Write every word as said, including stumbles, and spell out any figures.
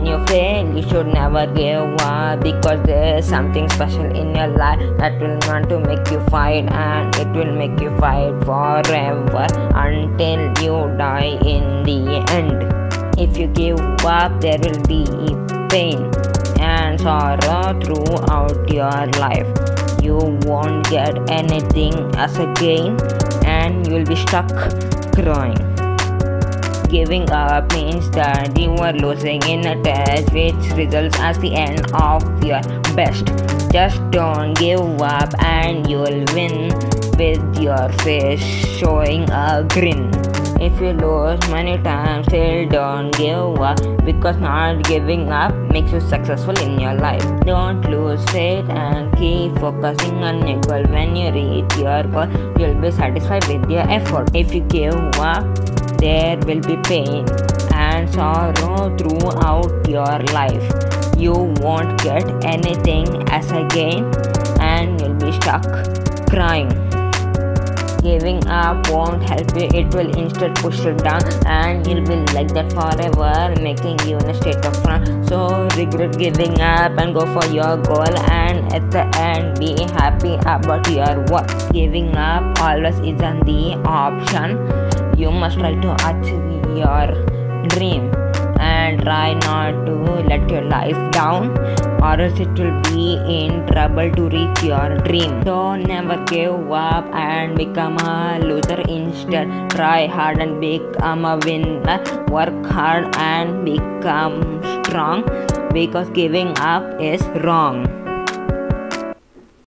when you fail, you should never give up, because there's something special in your life that will want to make you fight, and it will make you fight forever until you die in the end. If you give up, there will be pain and sorrow throughout your life. You won't get anything as a gain, and you'll be stuck crying. Giving up means that you are losing in a test, which results as the end of your best. Just don't give up and you'll win, with your face showing a grin. If you lose many times, still don't give up, because not giving up makes you successful in your life. Don't lose faith and keep focusing on your goal. When you reach your goal, you'll be satisfied with your effort. If you give up, there will be pain and sorrow throughout your life. You won't get anything as a gain, and you'll be stuck crying. Giving up won't help you, it will instead push you down, and you'll be like that forever, making you in a state of frown. So regret giving up and go for your goal, and at the end be happy about your work. Giving up always isn't the option. You must try to achieve your dream, and try not to let your life down, or else it will be in trouble to reach your dream. So never give up and become a loser. Instead, try hard and become a winner. Work hard and become strong, because giving up is wrong.